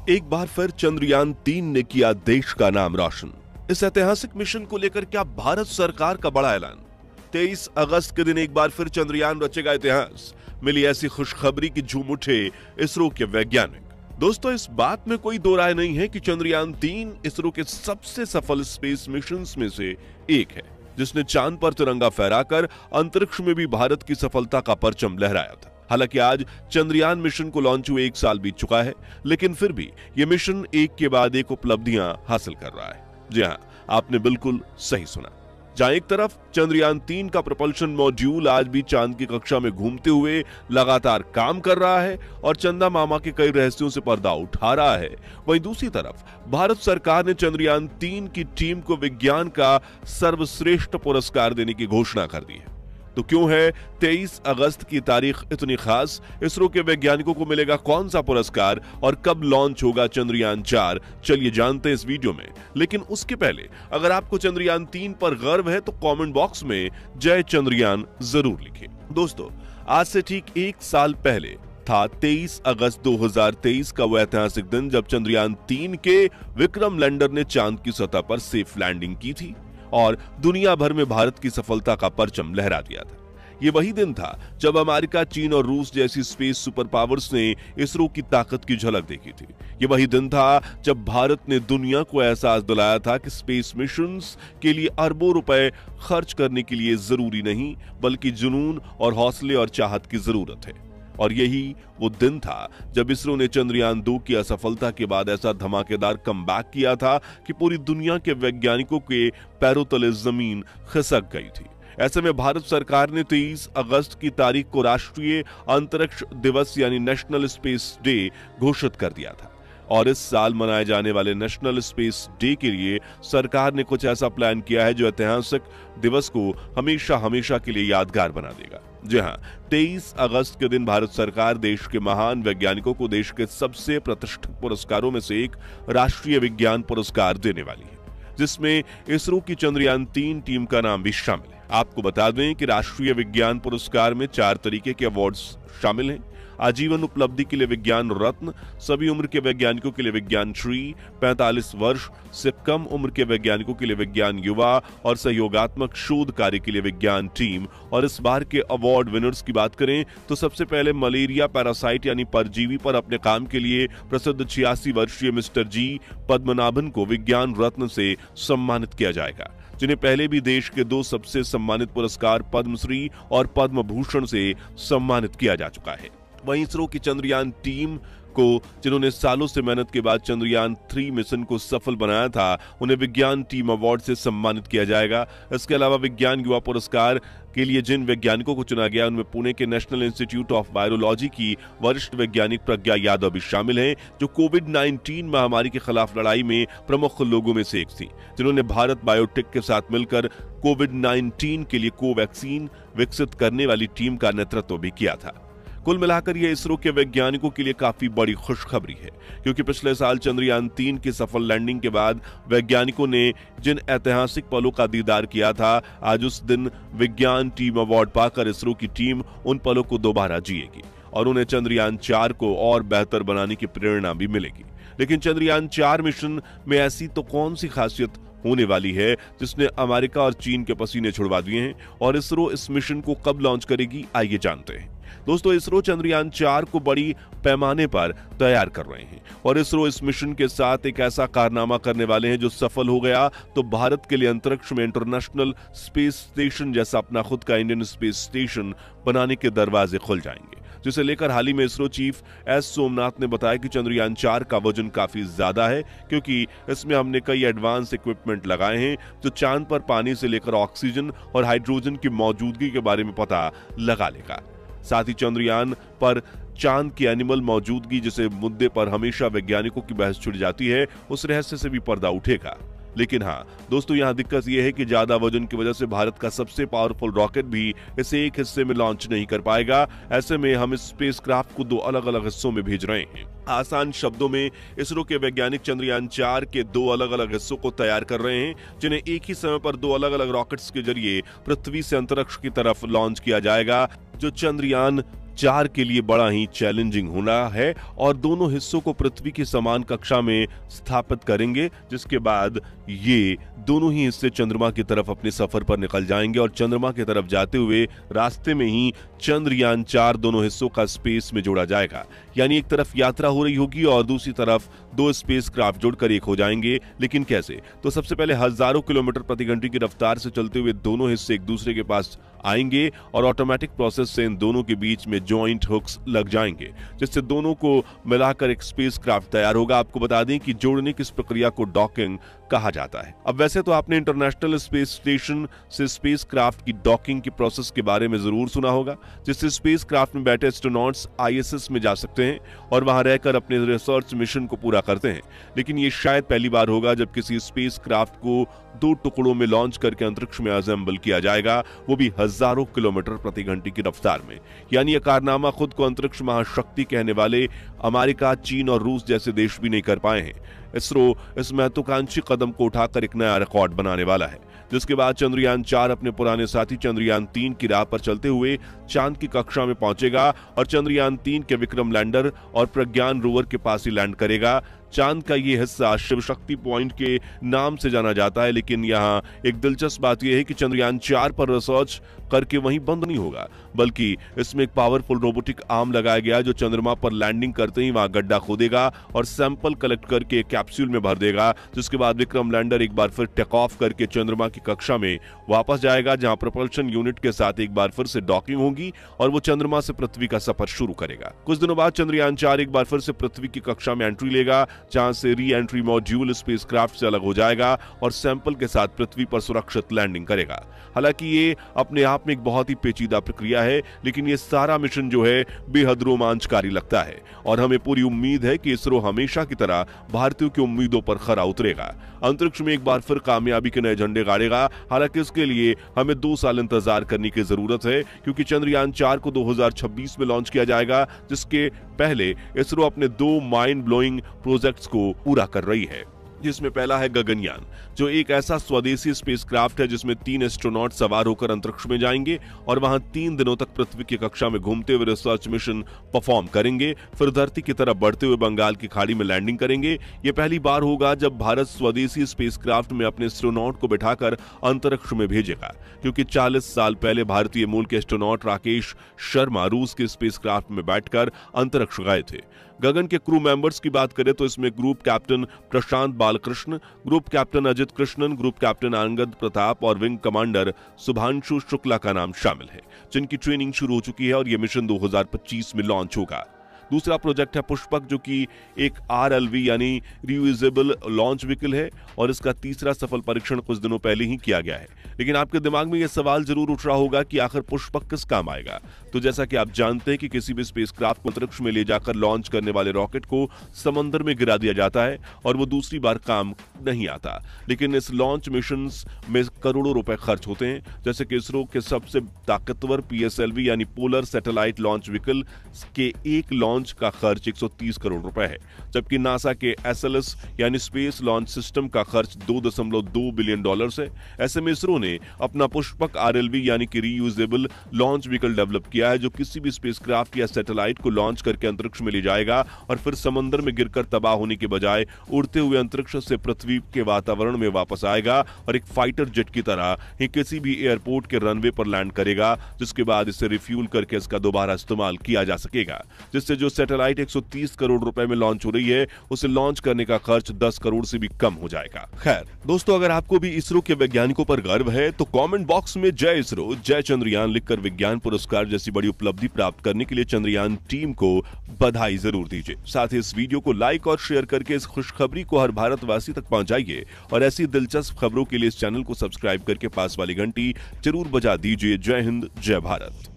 एक बार फिर चंद्रयान-3 ने किया देश का नाम रोशन। इस ऐतिहासिक मिशन को लेकर क्या भारत सरकार का बड़ा ऐलान। 23 अगस्त के दिन एक बार फिर चंद्रयान रचेगा इतिहास। मिली ऐसी खुशखबरी की झूम उठे इसरो के वैज्ञानिक। दोस्तों, इस बात में कोई दो राय नहीं है कि चंद्रयान-3 इसरो के सबसे सफल स्पेस मिशंस में से एक है, जिसने चांद पर तिरंगा फहराकर अंतरिक्ष में भी भारत की सफलता का परचम लहराया था। हालांकि आज चंद्रयान मिशन को लॉन्च हुए 1 साल बीत चुका है, लेकिन फिर भी यह मिशन एक के बाद एक उपलब्धियां हासिल कर रहा है। जी हां, आपने बिल्कुल सही सुना। जहां एक तरफ चंद्रयान-3 का propulsion मॉड्यूल आज भी चांद की कक्षा में घूमते हुए लगातार काम कर रहा है और चंदा मामा के कई रहस्यों से पर्दा उठा रहा है, वहीं दूसरी तरफ भारत सरकार ने चंद्रयान-3 की टीम को विज्ञान का सर्वश्रेष्ठ पुरस्कार देने की घोषणा कर दी है। तो क्यों है 23 अगस्त की तारीख इतनी खास? इसरो के वैज्ञानिकों को मिलेगा कौन सा पुरस्कार और कब लॉन्च होगा चंद्रयान-4? चलिए जानते हैं इस वीडियो में। लेकिन उसके पहले अगर आपको चंद्रयान-3 पर गर्व है तो कमेंट बॉक्स में जय चंद्रयान जरूर लिखें। दोस्तों, आज से ठीक 1 साल पहले था 23 अगस्त 2023 का वो ऐतिहासिक दिन जब चंद्रयान-3 के विक्रम लैंडर ने चांद की सतह पर सेफ लैंडिंग की थी और दुनिया भर में भारत की सफलता का परचम लहरा दिया था। ये वही दिन था जब अमेरिका, चीन और रूस जैसी स्पेस सुपर पावर्स ने इसरो की ताकत की झलक देखी थी। ये वही दिन था जब भारत ने दुनिया को एहसास दिलाया था कि स्पेस मिशंस के लिए अरबों रुपए खर्च करने के लिए जरूरी नहीं, बल्कि जुनून और हौसले और चाहत की जरूरत है। और यही वो दिन था जब इसरो ने चंद्रयान-2 की असफलता के बाद ऐसा धमाकेदार कमबैक किया था कि पूरी दुनिया के वैज्ञानिकों के पैरों तले जमीन खिसक गई थी। ऐसे में भारत सरकार ने 23 अगस्त की तारीख को राष्ट्रीय अंतरिक्ष दिवस यानी नेशनल स्पेस डे घोषित कर दिया था। और इस साल मनाए जाने वाले नेशनल स्पेस डे के लिए सरकार ने कुछ ऐसा प्लान किया है जो ऐतिहासिक दिवस को हमेशा हमेशा के लिए यादगार बना देगा। जी हां, 23 अगस्त के दिन भारत सरकार देश के महान वैज्ञानिकों को देश के सबसे प्रतिष्ठित पुरस्कारों में से एक राष्ट्रीय विज्ञान पुरस्कार देने वाली है, जिसमें इसरो की चंद्रयान-3 टीम का नाम भी शामिल है। आपको बता दें कि राष्ट्रीय विज्ञान पुरस्कार में 4 तरीके के अवार्ड्स शामिल हैं। आजीवन उपलब्धि के लिए विज्ञान रत्न, सभी उम्र के वैज्ञानिकों के लिए विज्ञान श्री, 45 वर्ष से कम उम्र के वैज्ञानिकों के लिए विज्ञान युवा और सहयोगात्मक शोध कार्य के लिए विज्ञान टीम। और इस बार के अवार्ड विनर्स की बात करें तो सबसे पहले मलेरिया पैरासाइट यानी परजीवी पर अपने काम के लिए प्रसिद्ध 86 वर्षीय मिस्टर जी पद्मनाभन को विज्ञान रत्न से सम्मानित किया जाएगा, जिन्हें पहले भी देश के 2 सबसे सम्मानित पुरस्कार पद्मश्री और पद्म भूषण से सम्मानित किया जा चुका है। वहीं इसरो की चंद्रयान टीम को, जिन्होंने सालों से मेहनत के बाद चंद्रयान-3 मिशन को सफल बनाया था, उन्हें विज्ञान टीम अवार्ड से सम्मानित किया जाएगा। इसके अलावा विज्ञान युवा पुरस्कार के लिए जिन वैज्ञानिकों को चुना गया उनमें पुणे के नेशनल इंस्टीट्यूट ऑफ वायरोलॉजी की वरिष्ठ वैज्ञानिक प्रज्ञा यादव भी शामिल हैं, जो कोविड-19 महामारी के खिलाफ लड़ाई में प्रमुख लोगों में से एक थी, जिन्होंने भारत बायोटेक के साथ मिलकर कोविड-19 के लिए कोवैक्सीन विकसित करने वाली टीम का नेतृत्व भी किया था। कुल मिलाकर यह इसरो के वैज्ञानिकों के लिए काफी बड़ी खुशखबरी है, क्योंकि पिछले साल चंद्रयान-3 की सफल लैंडिंग के बाद वैज्ञानिकों ने जिन ऐतिहासिक पलों का दीदार किया था, आज उस दिन विज्ञान टीम अवार्ड पाकर इसरो की टीम उन पलों को दोबारा जिएगी और उन्हें चंद्रयान-4 को और बेहतर बनाने की प्रेरणा भी मिलेगी। लेकिन चंद्रयान-4 मिशन में ऐसी तो कौन सी खासियत होने वाली है जिसने अमेरिका और चीन के पसीने छुड़वा दिए हैं, और इसरो इस मिशन को कब लॉन्च करेगी, आइए जानते हैं। दोस्तों, इसरो चंद्रयान-4 को बड़ी पैमाने पर तैयार कर रहे हैं और इसरो इस मिशन के साथ एक ऐसा कारनामा करने वाले हैं जो सफल हो गया तो भारत के लिए अंतरिक्ष में इंटरनेशनल स्पेस स्टेशन जैसा अपना खुद का इंडियन स्पेस स्टेशन बनाने के दरवाजे खुल जाएंगे, जिसे लेकर हाल ही में इसरो चीफ एस सोमनाथ ने बताया कि चंद्रयान-4 का वजन काफी ज्यादा है, क्योंकि इसमें हमने कई एडवांस इक्विपमेंट लगाए हैं जो चांद पर पानी से लेकर ऑक्सीजन और हाइड्रोजन की मौजूदगी के बारे में पता लगा लेगा। साथ ही चंद्रयान पर चांद की एनिमल मौजूदगी जैसे मुद्दे पर हमेशा वैज्ञानिकों की बहस छिड़ जाती है, उस रहस्य से भी पर्दा उठेगा। लेकिन हाँ दोस्तों, यहाँ दिक्कत यह है कि ज्यादा वजन की वजह से भारत का सबसे पावरफुल रॉकेट भी इसे एक हिस्से में लॉन्च नहीं कर पाएगा। ऐसे में हम इस स्पेसक्राफ्ट को 2 अलग अलग हिस्सों में भेज रहे हैं। आसान शब्दों में इसरो के वैज्ञानिक चंद्रयान-4 के 2 अलग अलग हिस्सों को तैयार कर रहे हैं, जिन्हें एक ही समय पर 2 अलग अलग रॉकेट्स के जरिए पृथ्वी से अंतरिक्ष की तरफ लॉन्च किया जाएगा। जो चंद्रयान 4 के लिए बड़ा ही चैलेंजिंग होना है और दोनों हिस्सों को पृथ्वी की समान कक्षा में स्थापित करेंगे, जिसके बाद ये दोनों ही हिस्से चंद्रमा की तरफ अपने सफर पर निकल जाएंगे और चंद्रमा की तरफ जाते हुए रास्ते में ही चंद्रयान 4 दोनों हिस्सों का स्पेस में जोड़ा जाएगा। यानी एक तरफ यात्रा हो रही होगी और दूसरी तरफ 2 स्पेसक्राफ्ट जुड़कर एक हो जाएंगे। लेकिन कैसे? तो सबसे पहले हजारों किलोमीटर प्रति घंटे की रफ्तार से चलते हुए दोनों हिस्से एक दूसरे के पास आएंगे और ऑटोमेटिक प्रोसेस से इन दोनों के बीच में जॉइंट हुक्स लग जाएंगे, जिससे दोनों को मिलाकर एक स्पेसक्राफ्ट तैयार होगा। आपको बता दें कि जोड़ने की इस प्रक्रिया को डॉकिंग कहा जाता है। अब वैसे तो आपने इंटरनेशनल स्पेस स्टेशन से स्पेसक्राफ्ट की डॉकिंग की प्रोसेस के बारे में जरूर सुना होगा, जिससे स्पेसक्राफ्ट में बैठे एस्ट्रोनॉट्स आईएसएस में जा सकते हैं और वहां रहकर अपने रिसर्च मिशन को पूरा करते हैं। लेकिन ये शायद पहली बार होगा जब किसी स्पेसक्राफ्ट को 2 टुकड़ों में लॉन्च करके अंतरिक्ष में असेंबल किया जाएगा, वो भी हजारों किलोमीटर प्रति घंटे की रफ्तार में। यानी यह कारनामा खुद को अंतरिक्ष महाशक्ति कहने वाले अमेरिका, चीन और रूस जैसे देश भी नहीं कर पाए हैं। इसरो इस महत्वाकांक्षी कदम को उठाकर एक नया रिकॉर्ड बनाने वाला है, जिसके बाद चंद्रयान 4 अपने पुराने साथी चंद्रयान 3 की राह पर चलते हुए चांद की कक्षा में पहुंचेगा और चंद्रयान 3 के विक्रम लैंडर और प्रज्ञान रोवर के पास ही लैंड करेगा। चांद का ये हिस्सा शिव शक्ति पॉइंट के नाम से जाना जाता है, लेकिन यहाँ एक दिलचस्प बात यह है कि चंद्रयान 4 पर रिसर्च करके वहीं बंद नहीं होगा, बल्कि इसमें एक पावरफुल रोबोटिक आर्म लगाया गया जो चंद्रमा पर लैंडिंग करते ही वहां गड्ढा खोदेगा और सैंपल कलेक्ट करके कैप्सूल में भर देगा। जिसके बाद विक्रम लैंडर एक बार फिर टेक ऑफ करके चंद्रमा की कक्षा में वापस जाएगा, जहां प्रोपल्शन यूनिट के साथ एक बार फिर से डॉकिंग होगी और वो चंद्रमा से पृथ्वी का सफर शुरू करेगा। कुछ दिनों बाद चंद्रयान 4 एक बार फिर से पृथ्वी की कक्षा में एंट्री लेगा, जहां से री एंट्री मॉड्यूल स्पेसक्राफ्ट से अलग हो जाएगा और सैंपल के साथ पृथ्वी पर सुरक्षित लैंडिंग करेगा। हालांकि ये अपने आप में एक बहुत ही पेचीदा प्रक्रिया है, लेकिन ये सारा मिशन जो है बेहद रोमांचकारी लगता है और हमें पूरी उम्मीद है कि इसरो हमेशा की तरह भारतीयों की उम्मीदों पर खरा उतरेगा, अंतरिक्ष में एक बार फिर कामयाबी के नए झंडे गाड़ेगा। हालांकि इसके लिए हमें 2 साल इंतजार करने की जरूरत है, क्योंकि चंद्रयान 4 को 2026 में लॉन्च किया जाएगा, जिसके पहले इसरो अपने 2 माइंड ब्लोइंग प्रोजेक्ट्स को पूरा कर रही है, जिसमें पहला है गगनयान, जो एक ऐसा स्वदेशी स्पेसक्राफ्ट है जिसमें 3 एस्ट्रोनॉट सवार होकर अंतरिक्ष में जाएंगे और वहां 3 दिनों तक पृथ्वी की कक्षा में घूमते हुए रिसर्च मिशन परफॉर्म करेंगे, फिर धरती की तरफ बढ़ते हुए बंगाल की खाड़ी में लैंडिंग करेंगे। यह पहली बार होगा जब भारत स्वदेशी स्पेसक्राफ्ट में अपने एस्ट्रोनॉट को बिठाकर अंतरिक्ष में भेजेगा, क्योंकि 40 साल पहले भारतीय मूल के एस्ट्रोनॉट राकेश शर्मा रूस के स्पेसक्राफ्ट में बैठकर अंतरिक्ष गए थे। गगन के क्रू मेंबर्स की बात करें तो इसमें group captain Prashant Balakrishna, group captain Ajit Krishnan, group captain Angad Pratap और विंग कमांडर शुभांशु शुक्ला का नाम शामिल है, जिनकी ट्रेनिंग शुरू हो चुकी है और यह मिशन 2025 में लॉन्च होगा। दूसरा प्रोजेक्ट है पुष्पक, जो कि एक RLV यानी रियूजेबल लॉन्च व्हीकल है और इसका तीसरा सफल परीक्षण कुछ दिनों पहले ही किया गया है। लेकिन आपके दिमाग में यह सवाल जरूर उठ रहा होगा कि आखिर पुष्पक किस काम आएगा। तो जैसा कि आप जानते हैं कि किसी भी स्पेसक्राफ्ट को अंतरिक्ष में ले जाकर लॉन्च करने वाले रॉकेट को समंदर में गिरा दिया जाता है और वो दूसरी बार काम नहीं आता, लेकिन इस लॉन्च मिशन में करोड़ों रुपए खर्च होते हैं। जैसे कि इसरो के सबसे ताकतवर PSLV यानी पोलर सैटेलाइट लॉन्च व्हीकल के एक लॉन्च का खर्च 130 करोड़ रुपए है, जबकि नासा के SLS यानी स्पेस लॉन्च सिस्टम का खर्च $2.2 बिलियन है। ऐसे में इसरो ने अपना पुष्पक RLV यानी कि रीयूजेबल लॉन्च व्हीकल डेवलप किया है, जो किसी भी स्पेसक्राफ्ट या सैटेलाइट को लॉन्च करके अंतरिक्ष में ले जाएगा और फिर समंदर में गिरकर तबाह होने के बजाय उड़ते हुए अंतरिक्ष से पृथ्वी के वातावरण में वापस आएगा और एक फाइटर जेट की तरह ही किसी भी एयरपोर्ट के रनवे पर लैंड करेगा, जिसके बाद इसे रिफ्यूल करके इसका दोबारा इस्तेमाल किया जा सकेगा, जिससे जो सैटेलाइट 130 करोड़ रुपए में लॉन्च हो रही है उसे लॉन्च करने का खर्च 10 करोड़ से भी कम हो जाएगा। खैर दोस्तों, अगर आपको भी इसरो के वैज्ञानिकों पर गर्व है तो कमेंट बॉक्स में जय इसरो, जय चंद्रयान लिखकर विज्ञान पुरस्कार जैसी बड़ी उपलब्धि प्राप्त करने के लिए चंद्रयान टीम को बधाई जरूर दीजिए। साथ ही इस वीडियो को लाइक और शेयर करके इस खुशखबरी को हर भारतवासी तक पहुंचाइए और ऐसी दिलचस्प खबरों के लिए इस चैनल को सब्सक्राइब करके पास वाली घंटी जरूर बजा दीजिए। जय हिंद, जय भारत।